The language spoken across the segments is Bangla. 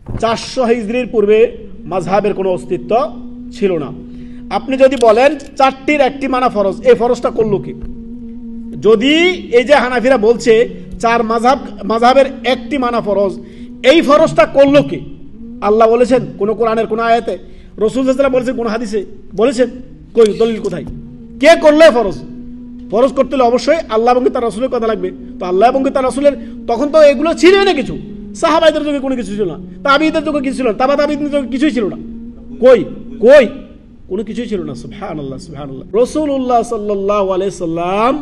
400 হিজরির পূর্বে মাযহাবের কোনো অস্তিত্ব ছিল না। আপনি যদি বলেন 4টির একটি মানা ফরজ, এই ফরজটা করলো কি? যদি এই যে হানাফিরা বলছে 4 মাযহাবের একটি মানা ফরজ, এই ফরজটা করলো কি? আল্লাহ বলেছেন কোন কোরআনের কোন আয়াতে? রাসূল সাল্লাল্লাহু আলাইহি ওয়াসাল্লাম বলেছেন কোন হাদিসে বলেছেন? কই দলিল কোথায়? কে করলে ফরজ? ফরজ করতে হলে অবশ্যই আল্লাহ এবং তার রাসূলের কথা লাগবে। তো আল্লাহ এবং তার রাসূলের তখন তো এগুলো ছিল না, কিছু সাহাবাইদের যুগে কোনো কিছু ছিল না, তাবিঈদের যুগে কিছু ছিল না, তাবিঈদের যুগে কিছুই ছিল না। কই কই কোনো কিছুই ছিল না। সুবহানাল্লাহ সুবহানাল্লাহ। রাসূলুল্লাহ সাল্লাল্লাহু আলাইহি সাল্লাম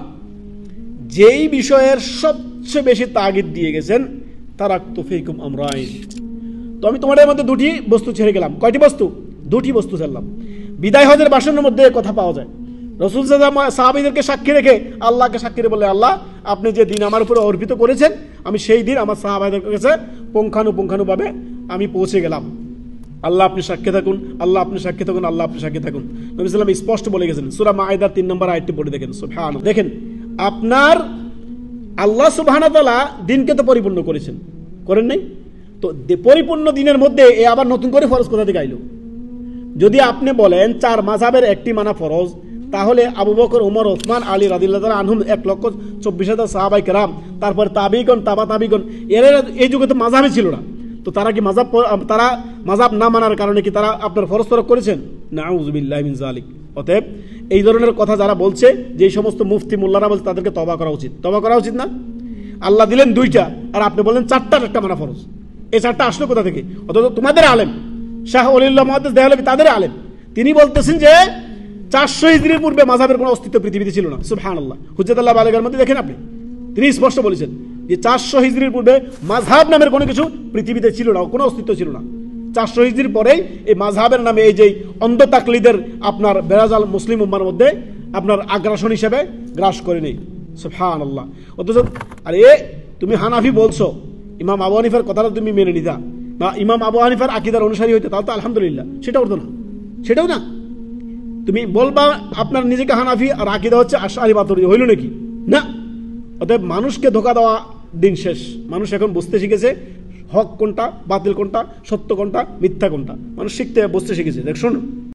যেই বিষয়ের সবচেয়ে বেশি তাগিদ দিয়ে গেছেন, তারাকতু ফীকুম আমরাইন, তো আমি তোমাদের মধ্যে দুটি বস্তু ছেড়ে গেলাম। কয়টি বস্তু? দুটি বস্তু ছাড়লাম। বিদায় হজের ভাষণের মধ্যে কথা পাওয়া যায়। রাসূল সাল্লাল্লাহু আলাইহি ওয়াসাল্লাম সাহাবীদেরকে সাক্ষী রেখে আল্লাহকে সাক্ষী রেখে বলে, আল্লাহ আপনি যে দিন আমার উপরে অর্পিত করেছেন, আমি সেই দিন আমার সাহাবাদের কাছে পুঙ্খানুপুঙ্খানুভাবে আমি পৌঁছে গেলাম। আল্লাহ আপনি সাক্ষী থাকুন, আল্লাহ আপনি সাক্ষী থাকুন, আল্লাহ আপনি সাক্ষী থাকুন। নবী সাল্লাল্লাহু আলাইহি ওয়াসাল্লাম স্পষ্ট বলে গেছেন, সূরা মাঈদার 3 নম্বর আয়াতটি পড়ে দেখেন। সুবহানাল্লাহ। দেখেন, আপনার আল্লাহ সুবহানাহু ওয়া তাআলা দিনকে তো পরিপূর্ণ করেছেন, করেন নাই? তো পরিপূর্ণ দিনের মধ্যে এ আবার নতুন করে ফরজ কোথা থেকে আইলো? যদি আপনি বলেন 4 মাযহাবের একটি মানা ফরজ, তাহলে আবু বকর, ওমর, ওসমান, আলী রাদিয়াল্লাহু তাআলা আনহুম 1,24,000 সাহাবায়ে কেরাম, তারপর তাবিঈগণ, তাবিঈগণ, এরা এই যুগে তো মাযহাবই ছিল না। তো তারা কি মাযহাব না মানার কারণে কি তারা আপনার ফরজ তরক করেছেন? নাউযুবিল্লাহি মিন যালিক। অতএব এই ধরনের কথা যারা বলছে, যে সমস্ত মুফতি মোল্লারা বলছে, তাদেরকে তওবা করা উচিত। তওবা করা উচিত না? আল্লাহ দিলেন 2টা আর আপনি বলেন 4টার একটা মানা ফরজ। এই 4টা আসলো কোথা থেকে? অথচ তোমাদের আলেম শাহ ওলিউল্লাহ মুহাদ্দিস দেহলভী, তাদের আলেম, তিনি বলতেছেন যে 400 হিজরির পূর্বে মাযহাবের কোনো অস্তিত্ব পৃথিবীতে ছিল না। সুবহানাল্লাহ। হুজ্জাতুল্লাহ বালিগার মধ্যে দেখেন আপনি, তিনি স্পষ্ট বলেছেন যে 400 হিজরির পূর্বে মাযহাব নামের কোনো কিছু পৃথিবীতে ছিল না, কোনো অস্তিত্ব ছিল না। 400 হিজরির পরেই এই মাযহাবের নামে এই যে অন্ধ তাকলিদের আপনার বেরাজাল মুসলিম উম্মার মধ্যে আপনার আগ্রাসন হিসেবে গ্রাস করে নেই। সুবহানাল্লাহ। অথচ আরে তুমি হানাফি বলছো, ইমাম আবু হানিফার কথাটা তুমি মেনে নিতা বা ইমাম আবু হানিফার আকীদার অনুসারী হইতে, তাহলে তো আলহামদুলিল্লাহ, সেটাও তো না, সেটাও না। তুমি বলবা আপনার নিজেকে হানাফি আর আকীদা হচ্ছে আশআরী মাতুরিদী, হইল নাকি? না। অতএব মানুষকে ধোঁকা দেওয়া দিন শেষ। মানুষ এখন বুঝতে শিখেছে হক কোনটা, বাতিল কোনটা, সত্য কোনটা, মিথ্যা কোনটা। মানুষ বুঝতে শিখেছে। দেখ শোনো,